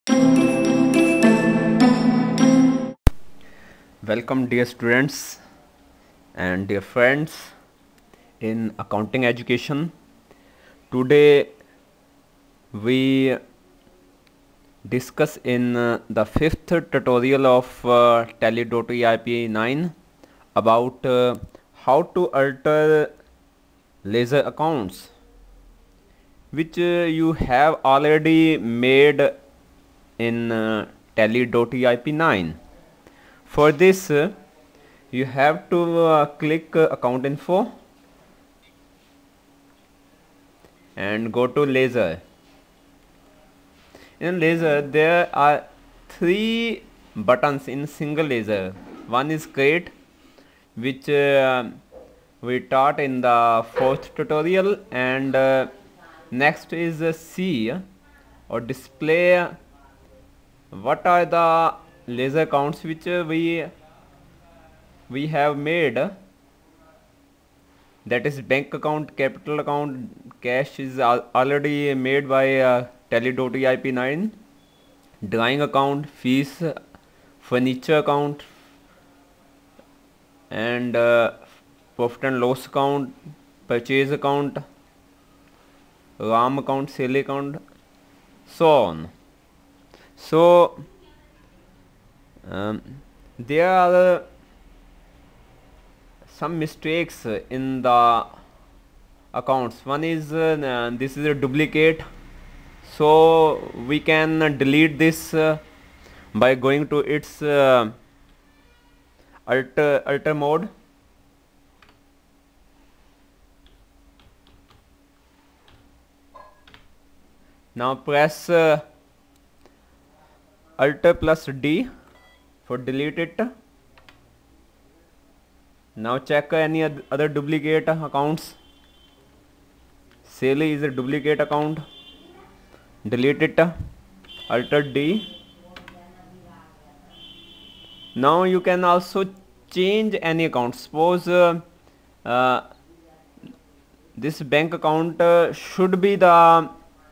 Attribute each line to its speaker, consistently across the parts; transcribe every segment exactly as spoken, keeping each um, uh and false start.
Speaker 1: Welcome dear students and dear friends in accounting education. Today we discuss in uh, the fifth tutorial of uh, Tally.E I P nine about uh, how to alter ledger accounts, which uh, you have already made in uh, Tally.E I P nine. For this uh, you have to uh, click uh, account info and go to ledger. In ledger there are three buttons in single ledger. One is create, which uh, we taught in the fourth tutorial, and uh, next is uh, see or display what are the ledger accounts which uh, we we have made, that is bank account, capital account, cash is al already made by uh, Tally.E I P nine, drawing account, fees, furniture account, and uh, profit and loss account, purchase account, RAM account, sale account, so on. So um, there are some mistakes in the accounts. One is uh, this is a duplicate, so we can delete this uh, by going to its uh, alter alter mode. Now press uh, Alt plus D for delete it. Now check any other duplicate accounts. Sale is a duplicate account. Delete it. Alt D. Now you can also change any account. Suppose uh, uh, this bank account uh, should be the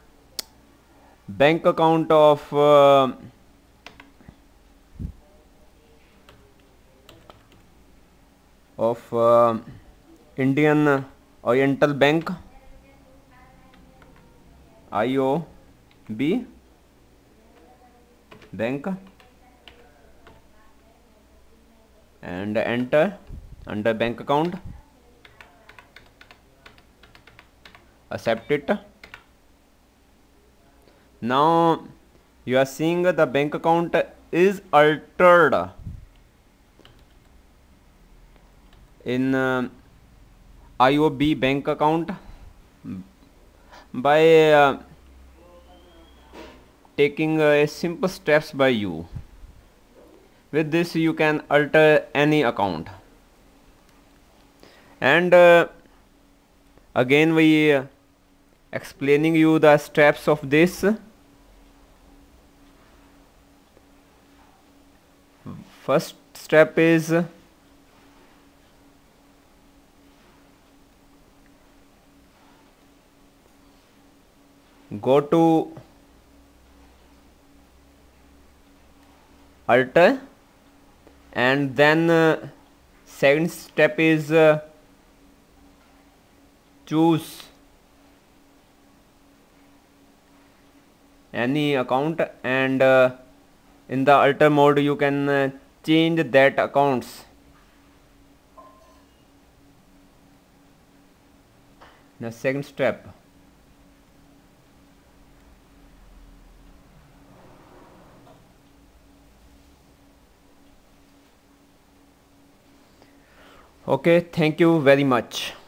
Speaker 1: bank account of uh, of uh, Indian Oriental Bank, I O B bank, and enter under bank account, accept it. Now you are seeing the bank account is altered in uh, I O B bank account by uh, taking uh, simple steps by you. With this you can alter any account, and uh, again we uh, explaining you the steps of this. First step is go to alter, and then uh, second step is uh, choose any account, and uh, in the alter mode you can uh, change that accounts. The second step. Okay, thank you very much.